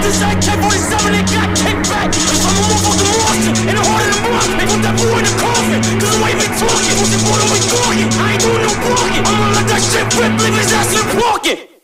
Inside Cat 47, they got kicked back. Cause I'm a motherfucking monster in the heart of the block. They put that boy in the coffin, cause the way we talking. Pussy boy, don't be talking. I ain't doing no blocking. I'ma let that shit rip, leave his ass in the pocket.